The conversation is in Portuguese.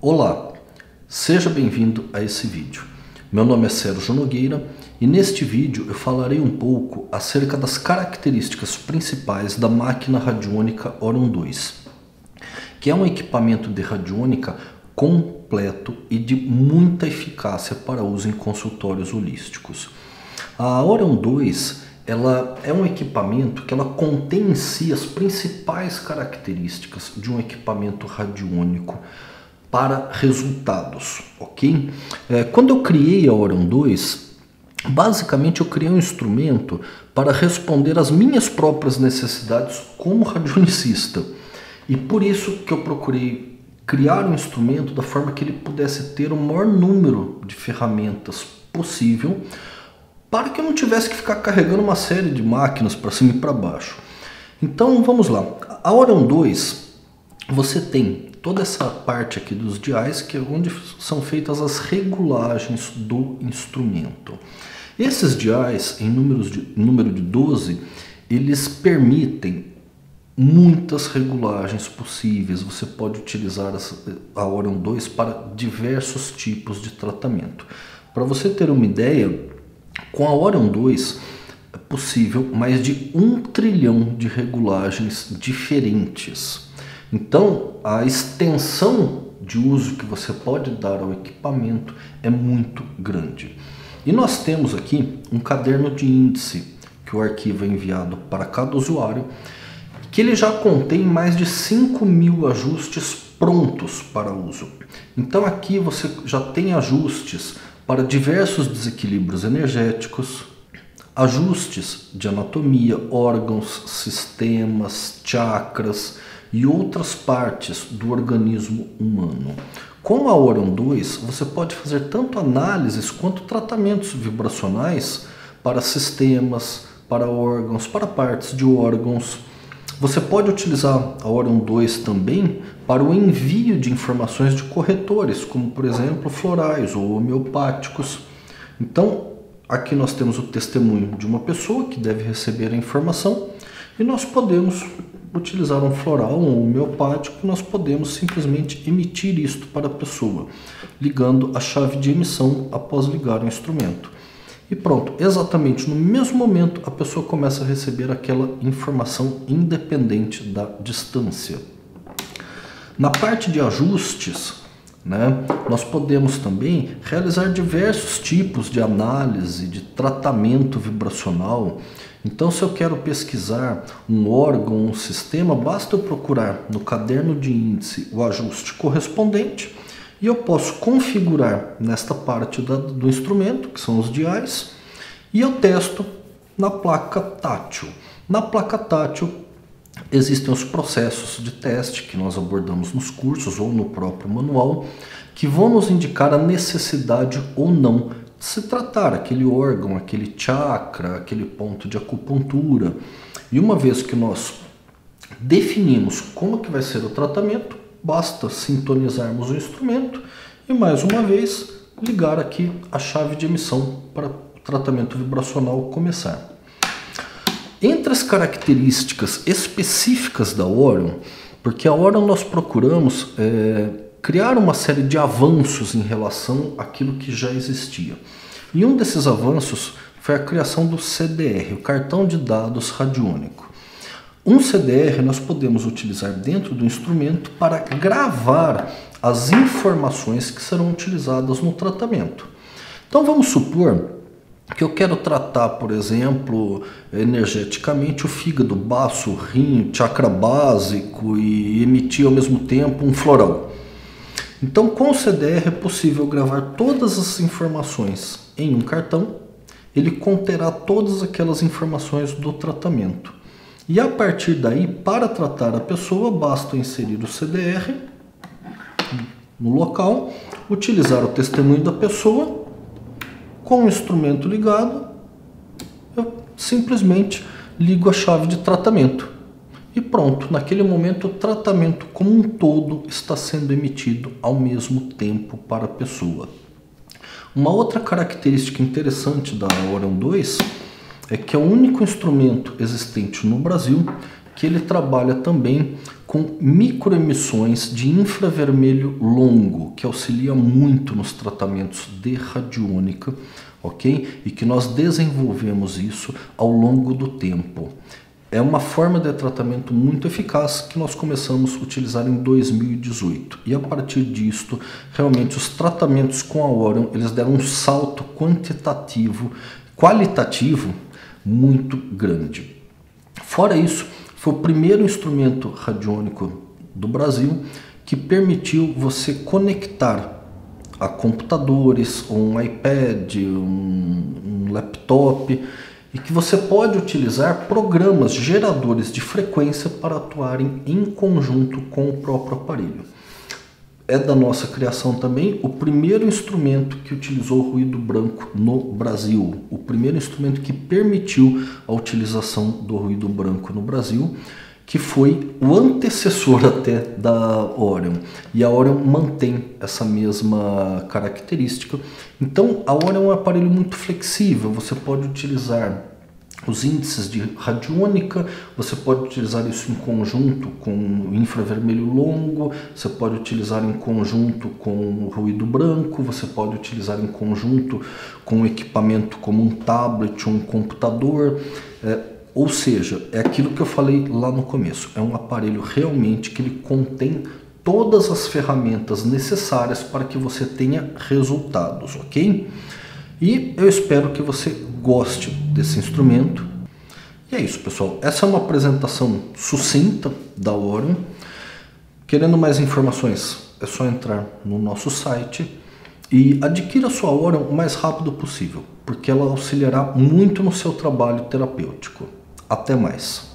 Olá, seja bem-vindo a esse vídeo. Meu nome é Sérgio Nogueira e neste vídeo eu falarei um pouco acerca das características principais da máquina radiônica Orion 2, que é um equipamento de radiônica completo e de muita eficácia para uso em consultórios holísticos. A Orion 2 ela é um equipamento que ela contém em si as principais características de um equipamento radiônico para resultados, ok? Quando eu criei a Orion 2, basicamente eu criei um instrumento para responder às minhas próprias necessidades como radionicista. E por isso que eu procurei criar um instrumento da forma que ele pudesse ter o maior número de ferramentas possível, para que eu não tivesse que ficar carregando uma série de máquinas para cima e para baixo. Então vamos lá. A Orion 2, você tem toda essa parte aqui dos diais, que é onde são feitas as regulagens do instrumento. Esses diais, em número de 12, eles permitem muitas regulagens possíveis. Você pode utilizar a Orion 2 para diversos tipos de tratamento. Para você ter uma ideia, com a Orion 2 é possível mais de 1 trilhão de regulagens diferentes. Então, a extensão de uso que você pode dar ao equipamento é muito grande. E nós temos aqui um caderno de índice, que o arquivo é enviado para cada usuário, que ele já contém mais de 5.000 ajustes prontos para uso. Então aqui você já tem ajustes para diversos desequilíbrios energéticos, ajustes de anatomia, órgãos, sistemas, chakras e outras partes do organismo humano. Com a Orion 2, você pode fazer tanto análises quanto tratamentos vibracionais para sistemas, para órgãos, para partes de órgãos. Você pode utilizar a Orion 2 também para o envio de informações de corretores, como por exemplo florais ou homeopáticos. Então, aqui nós temos o testemunho de uma pessoa que deve receber a informação e nós podemos utilizar um floral, um homeopático, nós podemos simplesmente emitir isto para a pessoa, ligando a chave de emissão após ligar o instrumento. E pronto, exatamente no mesmo momento a pessoa começa a receber aquela informação independente da distância. Na parte de ajustes, nós podemos também realizar diversos tipos de análise, de tratamento vibracional. Então, se eu quero pesquisar um órgão, um sistema, basta eu procurar no caderno de índice o ajuste correspondente e eu posso configurar nesta parte do instrumento, que são os diais, e eu testo na placa tátil. Na placa tátil existem os processos de teste que nós abordamos nos cursos ou no próprio manual, que vão nos indicar a necessidade ou não de se tratar aquele órgão, aquele chakra, aquele ponto de acupuntura. E uma vez que nós definimos como que vai ser o tratamento, basta sintonizarmos o instrumento e mais uma vez ligar aqui a chave de emissão para o tratamento vibracional começar. Entre as características específicas da Orion, porque a Orion nós procuramos criar uma série de avanços em relação àquilo que já existia. E um desses avanços foi a criação do CDR, o cartão de dados radiônico. Um CDR nós podemos utilizar dentro do instrumento para gravar as informações que serão utilizadas no tratamento. Então vamos supor que eu quero tratar, por exemplo, energeticamente o fígado, baço, rim, chakra básico e emitir ao mesmo tempo um floral. Então com o CDR é possível gravar todas as informações em um cartão, ele conterá todas aquelas informações do tratamento. E a partir daí, para tratar a pessoa, basta inserir o CDR no local, utilizar o testemunho da pessoa, com o instrumento ligado, eu simplesmente ligo a chave de tratamento. E pronto, naquele momento o tratamento como um todo está sendo emitido ao mesmo tempo para a pessoa. Uma outra característica interessante da Orion 2 é que é o único instrumento existente no Brasil que ele trabalha também com microemissões de infravermelho longo, que auxilia muito nos tratamentos de radiônica, ok? E que nós desenvolvemos isso ao longo do tempo. É uma forma de tratamento muito eficaz que nós começamos a utilizar em 2018. E a partir disto, realmente os tratamentos com a Orion, eles deram um salto qualitativo muito grande. Fora isso, foi o primeiro instrumento radiônico do Brasil que permitiu você conectar a computadores, um iPad, um laptop, e que você pode utilizar programas geradores de frequência para atuarem em conjunto com o próprio aparelho. É da nossa criação também o primeiro instrumento que utilizou ruído branco no Brasil, o primeiro instrumento que permitiu a utilização do ruído branco no Brasil, que foi o antecessor até da Orion. E a Orion mantém essa mesma característica. Então a Orion é um aparelho muito flexível, você pode utilizar os índices de radiônica, você pode utilizar isso em conjunto com o infravermelho longo, você pode utilizar em conjunto com o ruído branco, você pode utilizar em conjunto com um equipamento como um tablet ou um computador. Ou seja, é aquilo que eu falei lá no começo, é um aparelho realmente que ele contém todas as ferramentas necessárias para que você tenha resultados, ok? E eu espero que você goste desse instrumento. E é isso, pessoal. Essa é uma apresentação sucinta da Orion. Querendo mais informações, é só entrar no nosso site e adquira a sua Orion o mais rápido possível, porque ela auxiliará muito no seu trabalho terapêutico. Até mais!